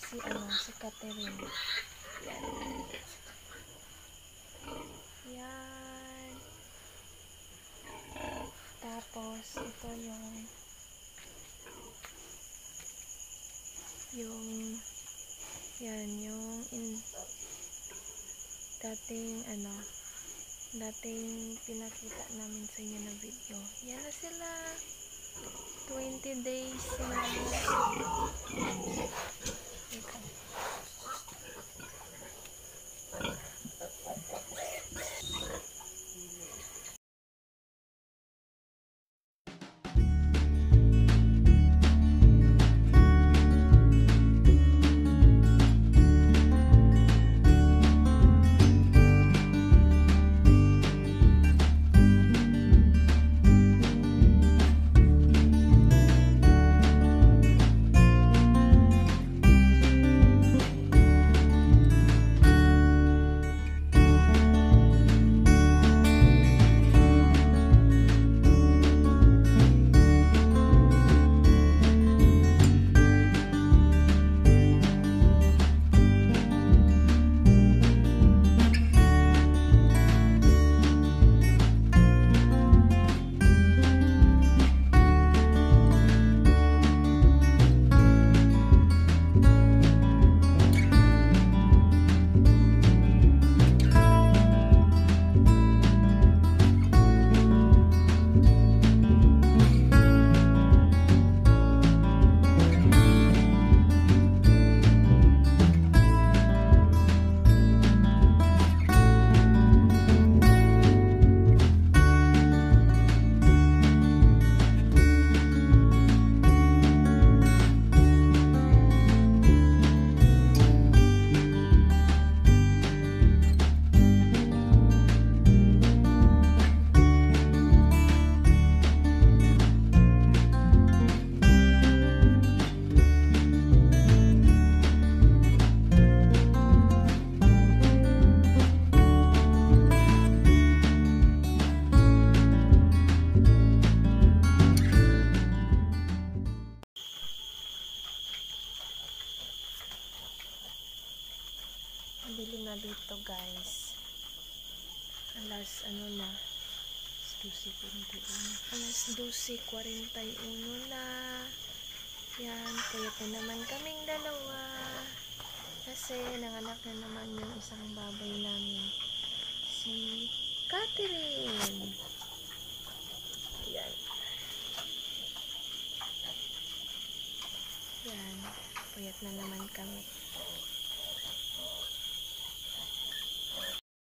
si Catherine. Yan. Yan. Tapos, ito yung dating pinakita namin sa inyo na video. Yan na sila. 20 days na. Ito. Bili na dito, guys. Alas 12:41 na. Yan, kaya po naman kaming dalawa. Kasi nanganak na naman yung isang baboy namin. Si Catherine. Yan. Yan. Puyat na naman kami.